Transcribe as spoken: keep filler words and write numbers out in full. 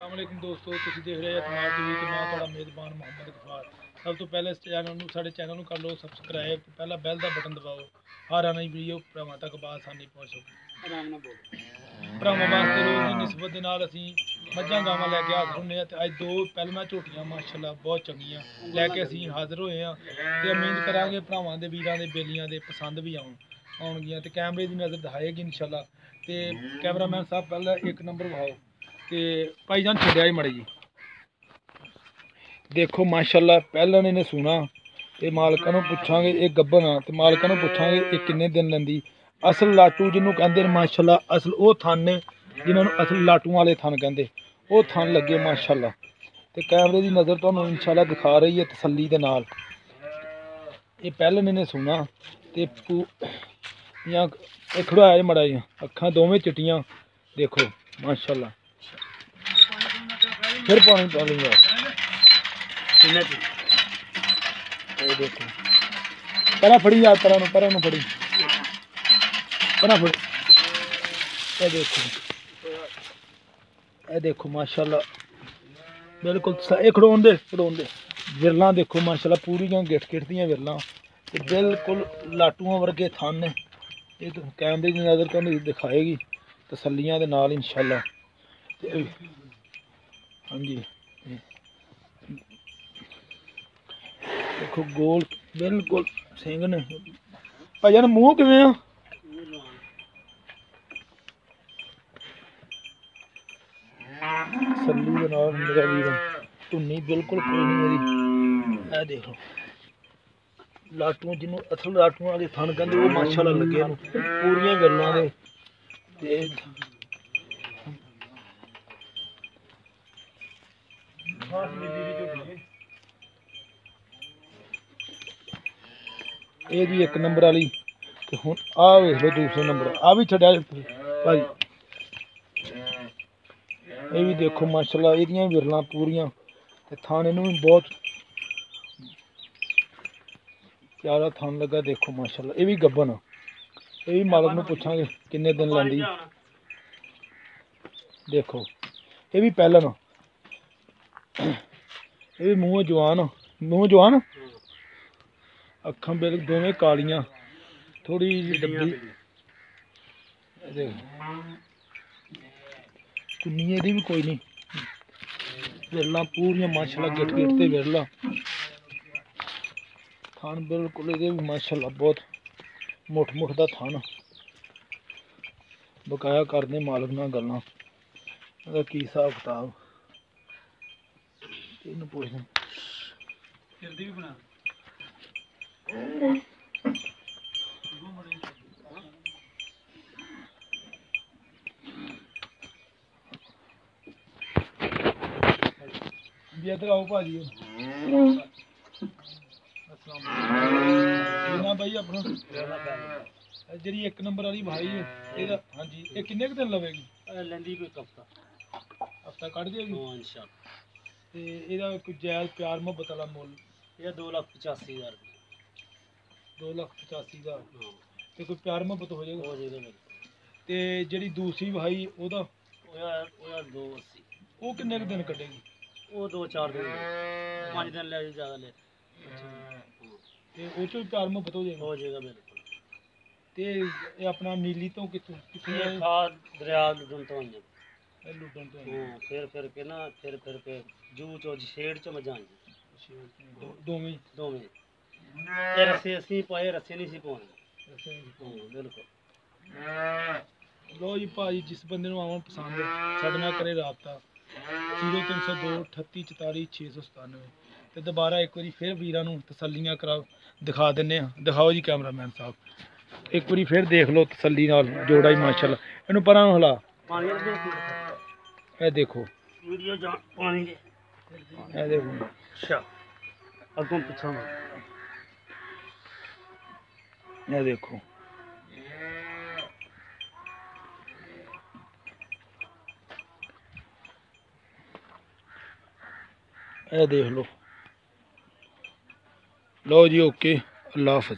अस्सलाम वालेकुम दोस्तों, तुसीं देख रहे हो इतमाद टीवी ते मैं तुहाडा मेज़बान मोहम्मद गफार। सब तो पहले इस चैनल नूं साडे चैनल नूं कर लो सबसक्राइब ते पहला बैल दा बटन दबाओ। हर आने वीडियो भरावां तक बासानी पहुंच सके। भरावां वास्ते रोज़ दी निस्बत दे नाल असीं मੱਝਾਂ गावां लैके हाज़र हुंदे आ ते अज दो पहलवां झोटियां माशाअल्लाह बहुत चंगियां लैके असीं हाज़र होए आ ते उम्मीद करांगे भरावां दे वीरां दे बेलियां दे पसंद भी आउण आउणगियां ते कैमरे दी नज़र दिखाएगी इंशाअल्लाह। ते कैमरामैन साहब पहले एक नंबर विखाओ ते भाईजान छड्डिया जी मड़ी जी। देखो माशाअल्लाह पहला इन्हें सुना ते मालकां नूं पुछांगे ये गब्बन आ ते मालकां नूं पुछांगे ये किन्ने दिन लैंदी। असल लाटू जिन्हों कहते हैं माशाअल्लाह असल वो थन ने जिन्होंने असल लाटू वाले थन कहते वो थन लगे माशाअल्लाह। ते कैमरे की नज़र तुहानूं इंशाअल्लाह दिखा रही है तसल्ली दे नाल। ये पहले इन्हें सुना ते इयां खड़ाया मड़ा जी अखां दोवें चिट्टियां देखो माशाअल्लाह। फिर पानी पा लेंगे देखो परा फड़ी यार परा परा फड़ी परा फड़ी ये देखो ये देखो माशाअल्लाह बिल्कुल ये खड़ोन दे खड़ोन दे विरलां देखो माशाअल्लाह पूरियां गिठ गिठ दियां विरलां ते बिल्कुल लाटूआं वर्गे थन ने। ये तो कैमरे की नज़र तो दिखाएगी तसल्लियां दे नाल इंशाअल्लाह। हाँ जी देखो गोल बिल्कुल सिंह ने भाईजान मूँह किवें आ तसल्ली दे नाल मेरा वीर धुन्नी बिल्कुल कोई नहीं मेरी। देखो लाटू जिन्हों असल लाटूआं वाले थन कहते वो माशाअल्लाह लगे पूरियां गल्लां दे ते ये जी एक नंबर वाली ते हुण आ वेख लो दूसरे नंबर आ भी छड्या भाई ये भी देखो माशाअल्लाह एदियां विरलां पूरियां ते थान इनू भी बहुत प्यारा थान लगा देखो माशाअल्लाह। ये भी गब्बन ये भी मालक नूं पुछांगे किन्ने दिन लैंदी। देखो ये भी पहलन ये भी मूँह जवान मूँह जवान अखां बिल्कुल दोवें कालियां थोड़ी जी डब्बी चुन्नी दी भी कोई नहीं विरलां पूरियां माशाअल्लाह गिट गिट ते विरला थान बिल्कुल ये भी माशाअल्लाह बहुत मुठ मुठ दा थान बकाया करदे मालक नाल गल्लां इहदा की हिसाब किताब इहनूं पुछदे जल्दी भी बना जी इधर आओ भाजी ना भाई अपना जी एक नंबर वाली भाई है हाँ जी ये किन्ने दिन लवेगी लैंदी कोई हफ्ता हफ्ता कढ़ देगी इंशाअल्लाह। ते एदा कोई जायज़ प्यार मुहब्बत वाला मुल ये दो लाख पचासी हज़ार दो लाख पचासी हज़ार ते कोई प्यार मुहब्बत हो जाएगा हो जाएगा। ते जेह्ड़ी दूसरी भाई ओह्दा ओह्दा दो अस्सी वो किन्ने दिन कड्ढेगी वो दो चार दिन पाँच दिन ले ज़्यादा ले ते ओह् च भी प्यार मुहब्बत हो जाएगा हो जाएगा बिल्कुल। ते ये अपना नीली तो कित्थों कित्थों खाद दरिया लुडन तो आई लुडन तो फिर फिर के ना फिर फिर के जू चो छेड़ च मजा आई दोवें दोवें ये रस्से असीं पाए रस्से नहीं सी पाउणे बिल्कुल। लो जी भाजी जिस बंदे नूं आवन पसंद साडे नाल करे राबता जीरो तीन सौ दो अठत्ती चौताली छे सौ सतानवे ते दोबारा एक बारी फिर वीरां नूं तसल्लियां कराओ दिखा दिन्ने आं। दिखाओ जी कैमरामैन साहब एक बारी फिर देख लो तसल्ली नाल जोड़ा ही माशाअल्लाह। इनू परां हिला ए देखो वीडियो जा पानी दे ए देखो अच्छा अगों पिछों ए देखो ए देख लो लो जी ओके अल्लाह हाफ़िज़।